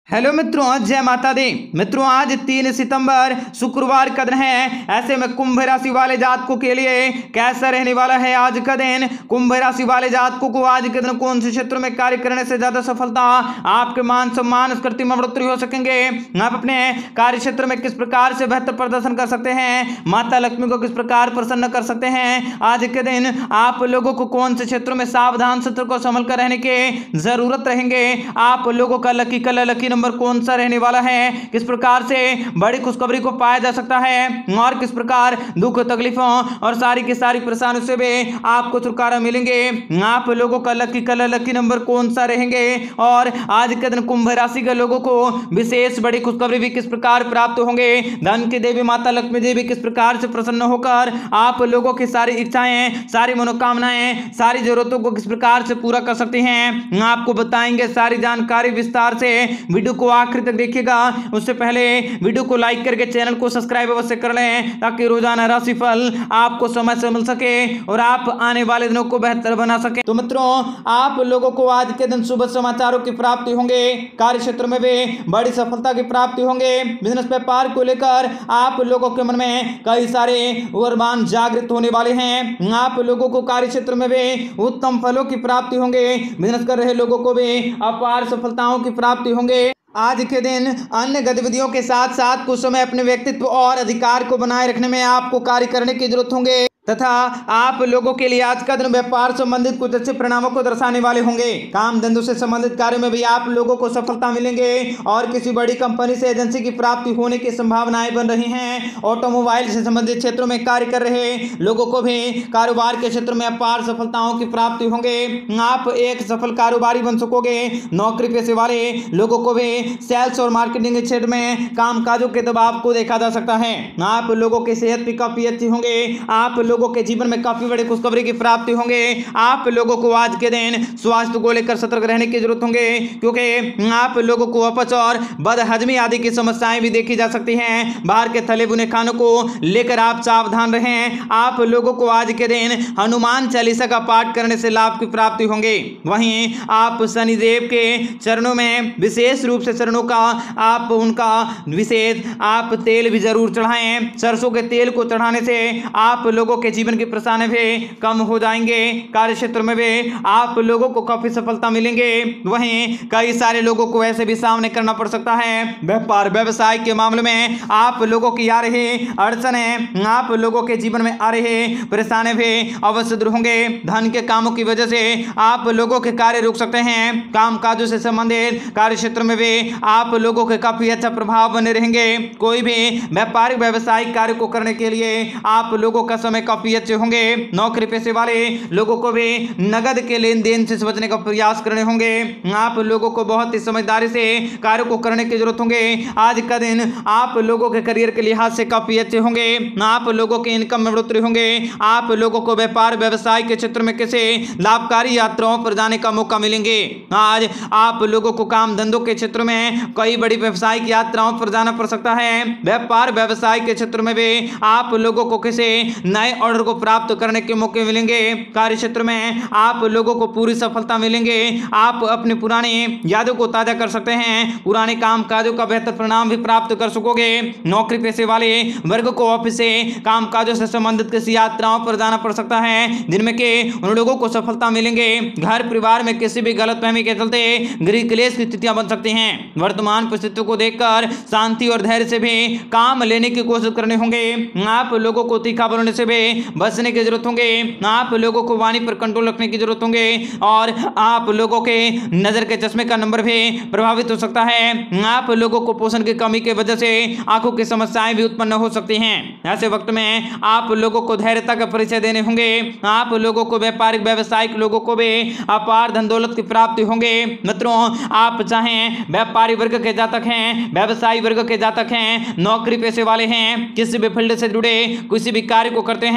Hello मित्रों, जय माता दी। मित्रों, आज 3 सितंबर शुक्रवार का दिन है। ऐसे में कुंभ राशि वाले जातकों के लिए कैसा रहने वाला है आज का दिन। कुंभ राशि वाले जातकों को आज के दिन कौन से क्षेत्र में कार्य करने से ज्यादा सफलता, आपके मान सम्मान कृति में बढ़ोतरी हो सकेंगे, आप अपने कार्य क्षेत्र में किस प्रकार से बेहतर प्रदर्शन कर सकते हैं, माता लक्ष्मी को किस प्रकार प्रसन्न कर सकते हैं, आज के दिन आप लोगों को कौन से क्षेत्रों में सावधान सतर्क को संभल कर रहने की जरूरत रहेंगे, आप लोगों का लकी कलर लकी नंबर कौन सा रहने वाला है, किस प्रकार से बड़ी खुशखबरी को पाया जा सकता है और किस प्रकार दुख तकलीफों और सारी की सारी परेशानियों से भी आपको छुटकारा मिलेंगे, आप लोगों का लकी कलर लकी नंबर कौन सा रहेंगे और आज के दिन कुंभ राशि के लोगों को विशेष बड़ी खुशखबरी भी किस प्रकार प्राप्त होंगे, धन की देवी माता लक्ष्मी देवी किस प्रकार से प्रसन्न होकर आप लोगों की सारी इच्छाएं, सारी मनोकामनाएं, सारी जरूरतों को किस प्रकार से पूरा कर सकती हैं, आपको बताएंगे। सारी जानकारी विस्तार से वीडियो को आखिर तक देखिएगा। उससे पहले वीडियो को लाइक करके चैनल को सब्सक्राइब अवश्य कर लें ताकि रोजाना राशिफल आपको समय से मिल सके और आप आने वाले दिनों को बेहतर बना सके। तो मित्रों, आप लोगों को आज के दिन शुभ समाचारों की प्राप्ति होंगे, कार्य क्षेत्र में भी बड़ी सफलता की प्राप्ति होंगे, बिजनेस व्यापार को लेकर आप लोगों के मन में कई सारे अरमान जागृत होने वाले हैं, आप लोगों को कार्य क्षेत्र में भी उत्तम फलों की प्राप्ति होंगे, बिजनेस कर रहे लोगों को भी अपार सफलताओं की प्राप्ति होंगे। आज के दिन अन्य गतिविधियों के साथ साथ कुछ समय अपने व्यक्तित्व और अधिकार को बनाए रखने में आपको कार्य करने की जरूरत होंगे तथा आप लोगों के लिए आज का दिन व्यापार संबंधित कुछ अच्छे परिणामों को दर्शाने वाले होंगे। काम धंधों से संबंधित कार्य में भी आप लोगों को सफलता मिलेंगे और किसी बड़ी कंपनी से एजेंसी की प्राप्ति होने की संभावनाएं बन रही हैं। ऑटोमोबाइल से संबंधित क्षेत्रों में कार्य कर रहे लोगों को भी कारोबार के क्षेत्र में अपार सफलताओं की प्राप्ति होंगे, आप एक सफल कारोबारी बन सकोगे। नौकरी पेशे वाले लोगों को भी सेल्स और मार्केटिंग के क्षेत्र में कामकाजों के दबाव को देखा जा सकता है। आप लोगों की सेहत भी काफी अच्छी होंगे, आप लोगों के जीवन में काफी बड़ी खुशखबरी की प्राप्ति होंगे। आप लोगों को आज के दिन स्वास्थ्य को लेकर सतर्क रहने की जरूरत होंगे क्योंकि आप लोगों को अपच और बदहजमी आदि की समस्याएं भी देखी जा सकती हैं। बाहर के तले भुने खानों को लेकर आप सावधान रहें। आप लोगों को आज के दिन हनुमान चालीसा का पाठ करने से लाभ की प्राप्ति होंगे। वहीं आप शनिदेव के चरणों में विशेष रूप से चरणों का आप उनका विशेष आप तेल भी जरूर चढ़ाएं। सरसों के तेल को चढ़ाने से आप लोगों के जीवन की परेशानी भी कम हो जाएंगे, कार्य क्षेत्र में भी आप लोगों को काफी सफलता मिलेंगे। वहीं कई सारे लोगों को ऐसे भी सामने करना पड़ सकता है। व्यापार व्यवसाय के मामले में आप लोगों की आ रही अड़चनें, आप लोगों के जीवन में आ रहे परेशानी भी अवश्य दूर होंगे। धन के कामों की वजह से आप लोगों के कार्य रुक सकते हैं। काम काजों से संबंधित कार्य क्षेत्र में भी आप लोगों के काफी अच्छा प्रभाव बने रहेंगे। कोई भी व्यापारिक व्यवसायिक कार्य को करने के लिए आप लोगों का समय काफी अच्छे होंगे। नौकरी पेशे वाले लोगों को भी नगद के लेन देन से बचने का प्रयास करने होंगे। आप लोगों को बहुत ही समझदारी से कार्य को करने की जरूरत होंगे। आज का दिन आप लोगों के करियर के लिहाज से काफी अच्छे होंगे। आप लोगों के इनकम में बढ़ोतरी होंगे। आप लोगों को व्यापार व्यवसाय के क्षेत्र में किसी लाभकारी यात्राओं पर जाने का मौका मिलेंगे। आज आप लोगों को काम धंधों के क्षेत्र में कई बड़ी व्यवसायिक यात्राओं पर जाना पड़ सकता है। व्यापार व्यवसाय के क्षेत्र में भी आप लोगों को किसी नए ऑर्डर को प्राप्त करने के मौके मिलेंगे। कार्य क्षेत्र में आप लोगों को पूरी सफलता मिलेंगे। आप अपनी पुरानी यादों को ताजा कर सकते हैं, पुराने काम काजों का बेहतर परिणाम भी प्राप्त कर सकोगे। नौकरी पेशे वाले वर्ग को ऑफिस से काम काजों से संबंधित किसी यात्राओं पर जाना पड़ सकता है जिनमें के उन लोगों को सफलता मिलेंगे। घर परिवार में किसी भी गलतफहमी के चलते गृह क्लेश की स्थितियां बन सकती हैं। वर्तमान परिस्थितियों को देखकर शांति और धैर्य से भी काम लेने की कोशिश करने होंगे। आप लोगों को तीखा बोलने से भी बचने की जरूरत होंगे। आप लोगों को वाणी पर कंट्रोल रखने की जरूरत होंगे और आप लोगों के नजर के चश्मे का नंबर भी प्रभावित हो सकता है। आप लोगों को पोषण की कमी की वजह से आंखों की समस्याएं भी उत्पन्न हो सकती हैं। ऐसे वक्त में आप लोगों को धैर्यता का परिचय देने होंगे। आप लोगों को व्यापारिक व्यवसायिक लोगों को भी अपार धन दौलत की प्राप्ति होंगे। मित्रों, आप चाहें व्यापारी वर्ग के जातक हैं, व्यवसायी वर्ग के जातक हैं, नौकरी पेशे वाले हैं, किसी भी फील्ड से जुड़े किसी भी कार्य को करते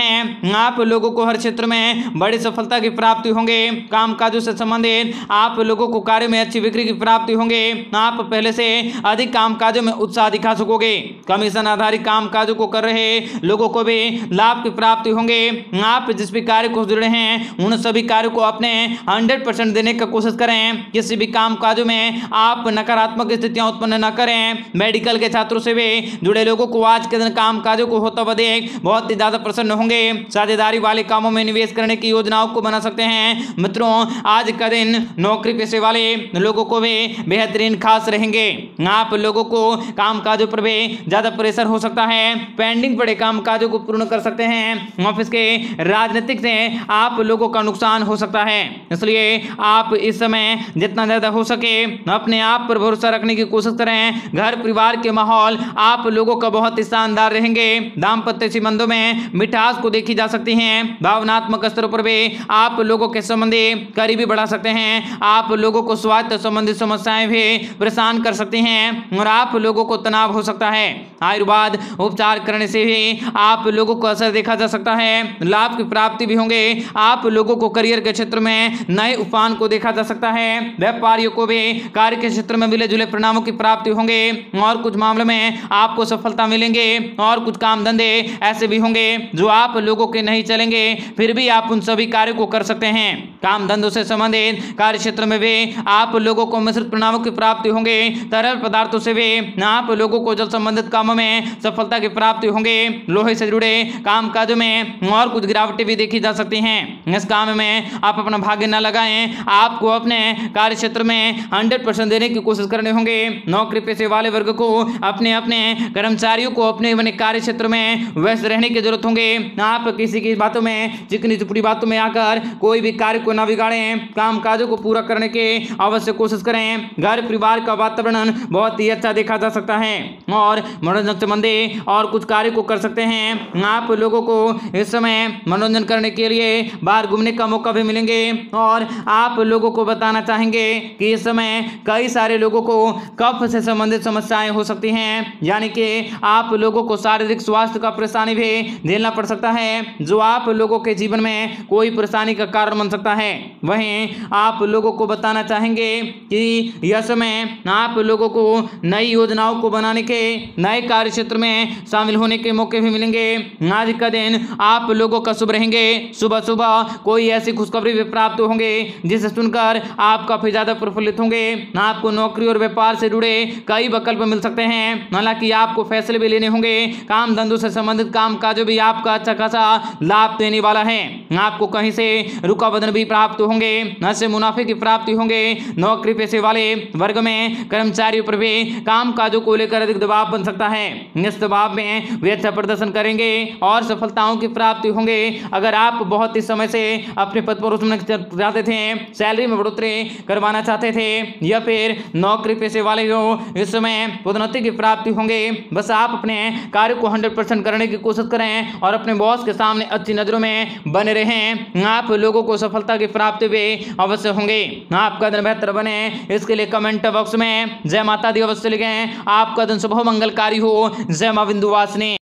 हैं आप लोगों को हर क्षेत्र में बड़ी सफलता की प्राप्ति होंगे। कामकाजों से संबंधित आप लोगों को कार्य में अच्छी बिक्री की प्राप्ति होंगे। आप पहले से अधिक कामकाजों में उत्साह दिखा सकोगे। कमीशन आधारित कामकाजों को कर रहे लोगों को भी लाभ की प्राप्ति होंगे। आप जिस भी कार्य को जुड़े हैं उन सभी कार्यों को अपने 100% देने की कोशिश करें। किसी भी कामकाजों में आप नकारात्मक स्थितियां उत्पन्न न करें। मेडिकल के छात्रों से भी जुड़े लोगों को आज के दिन कामकाजों को होता हुआ देख बहुत ही ज्यादा प्रसन्न होंगे। साझेदारी वाले कामों में निवेश करने की योजनाओं को बना सकते हैं। मित्रों, आज का दिन नौकरी पेशे वाले लोगों को भी बेहतरीन खास रहेंगे। आप लोगों को कामकाजों पर भी ज्यादा प्रेशर हो सकता है। पेंडिंग पड़े कामकाजों को पूर्ण कर सकते हैं। ऑफिस के राजनीतिक से आप लोगों का नुकसान हो सकता है, इसलिए आप इस समय जितना ज्यादा हो सके अपने आप पर भरोसा रखने की कोशिश करें। घर परिवार के माहौल आप लोगों का बहुत ही शानदार रहेंगे। दाम्पत्य संबंधों में मिठास को देखी जा सकती है। भावनात्मक स्तरों पर भी आप लोगों के संबंधी करीबी बढ़ा सकते हैं। आप लोगों को स्वास्थ्य संबंधी समस्याएं भी परेशान कर सकती हैं और आप लोगों को तनाव हो सकता है। आयुर्वेद उपचार करने से भी आप लोगों को असर देखा जा सकता है। लाभ की प्राप्ति भी होंगे। आप लोगों को करियर के क्षेत्र में नए उफान को देखा जा सकता है। व्यापारियों को भी कार्य के क्षेत्र में मिले जुले परिणामों की प्राप्ति होंगे और कुछ मामलों में आपको सफलता मिलेंगे और कुछ काम धंधे ऐसे भी होंगे जो आप लोगों के नहीं चलेंगे, फिर भी आप उन सभी कार्यों को कर सकते हैं। काम धंधों से संबंधित कार्य क्षेत्र में भी आप लोगों को मिश्रित परिणामों की प्राप्ति होंगे। तरल पदार्थों से भी आप लोगों को जल संबंधित कामों में सफलता की प्राप्ति होंगे। लोहे से जुड़े कामकाजों में और कुछ गिरावटें भी देखी जा सकती हैं। इस काम में आप अपना भाग्य न लगाएं। आपको अपने कार्य क्षेत्र में 100% देने की कोशिश करने होंगे। नौकरी पेशे वाले वर्ग को अपने अपने कर्मचारियों को अपने अपने कार्य क्षेत्र में व्यस्त रहने की जरूरत होंगे। आप किसी की बातों में, चिकनी चुपड़ी बातों में आकर कोई भी कार्य को न बिगाड़ें। कामकाजों को पूरा करने की अवश्य कोशिश करें। घर परिवार का वातावरण बहुत ही अच्छा देखा जा सकता है और मनोरंजन संबंधी और कुछ कार्य को कर सकते हैं। आप लोगों को इस समय मनोरंजन करने के लिए बाहर घूमने का मौका भी मिलेंगे और आप लोगों को बताना चाहेंगे कि इस समय कई सारे लोगों को कफ से संबंधित समस्याएं हो सकती हैं, यानी कि आप लोगों को शारीरिक स्वास्थ्य का परेशानी भी झेलना पड़ सकता है, जो आप लोगों के जीवन में कोई परेशानी का कारण बन सकता है। वहीं आप लोगों को बताना चाहेंगे कि यह समय आप लोगों को नई योजनाओं को बनाने के, नए कार्य क्षेत्र में शामिल होने के मौके भी मिलेंगे। आज का दिन आप लोगों का शुभ रहेंगे। सुबह सुबह कोई ऐसी खुशखबरी भी प्राप्त होंगे जिसे सुनकर आप काफी ज्यादा प्रफुल्लित होंगे। आपको नौकरी और व्यापार से जुड़े कई विकल्प मिल सकते हैं, हालांकि आपको फैसले भी लेने होंगे। काम धंधों से संबंधित काम काज भी आपका अच्छा खासा लाभ देने वाला है। आपको कहीं से रुकावट भी प्राप्त होंगे, ऐसे मुनाफे की प्राप्ति होंगे। नौकरी पेशे वाले वर्ग में कर्मचारियों पर भी काम काजों को लेकर अधिक दबाव बन सकता है। इस दबाव में वे अच्छा प्रदर्शन करेंगे और सफलताओं की प्राप्ति होंगे। अगर आप बहुत ही समय से अपने पद पर उठना चाहते थे, सैलरी में बढ़ोतरी करवाना चाहते थे या फिर नौकरी पेशे वाले हो, इस समय पदोन्नति की प्राप्ति होंगे। बस आप अपने कार्य को 100% करने की कोशिश करें और अपने बॉस के सामने अच्छी नजरों में बने रहें। आप लोगों को सफलता की प्राप्ति भी अवश्य होंगे। आपका दिन बेहतर बने, इसके लिए कमेंट बॉक्स में जय माता दी अवश्य लिखें। आपका दिन शुभ मंगलकारी हो। जय मां विंध्यवासिनी।